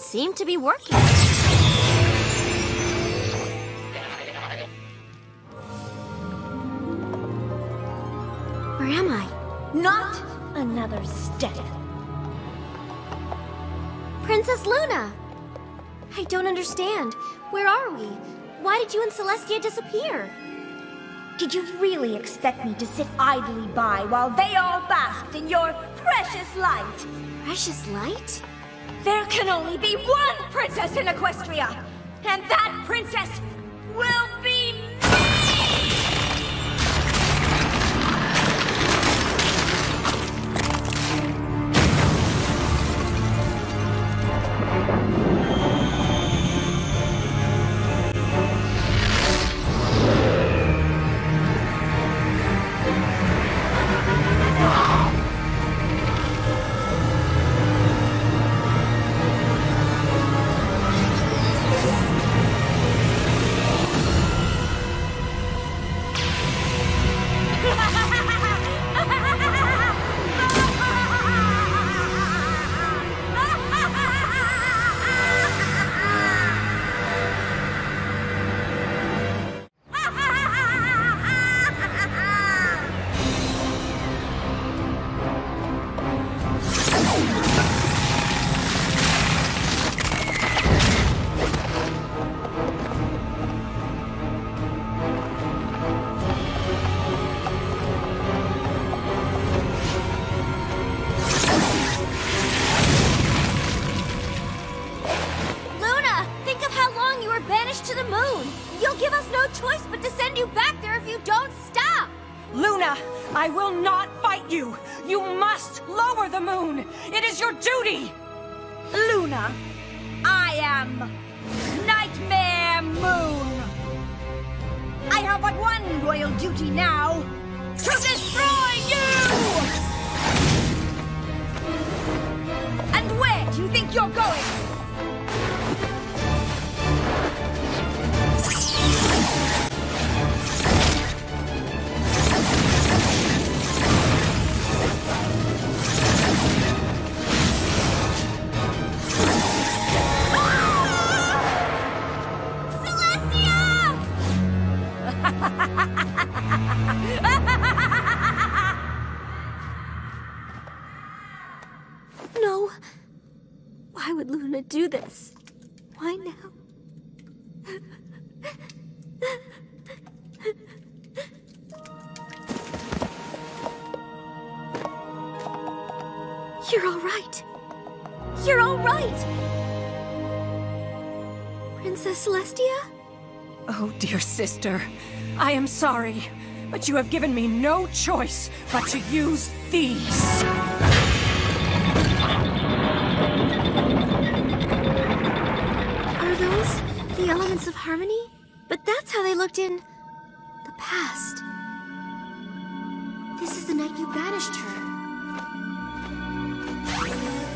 seem to be working. Where am I? Not another step. Princess Luna! I don't understand. Where are we? Why did you and Celestia disappear? Did you really expect me to sit idly by while they all basked in your precious light? Precious light? There can only be one princess in Equestria, and that princess will be me! To the moon! You'll give us no choice but to send you back there if you don't stop! Luna, I will not fight you! You must lower the moon! It is your duty! Luna, I am Nightmare Moon! I have but one royal duty now, to destroy you! And where do you think you're going? No. Why would Luna do this? Why now? You're all right. You're all right. Princess Celestia? Oh, dear sister, I am sorry, but you have given me no choice but to use these. Are those the elements of harmony? But that's how they looked in the past. This is the night you banished her.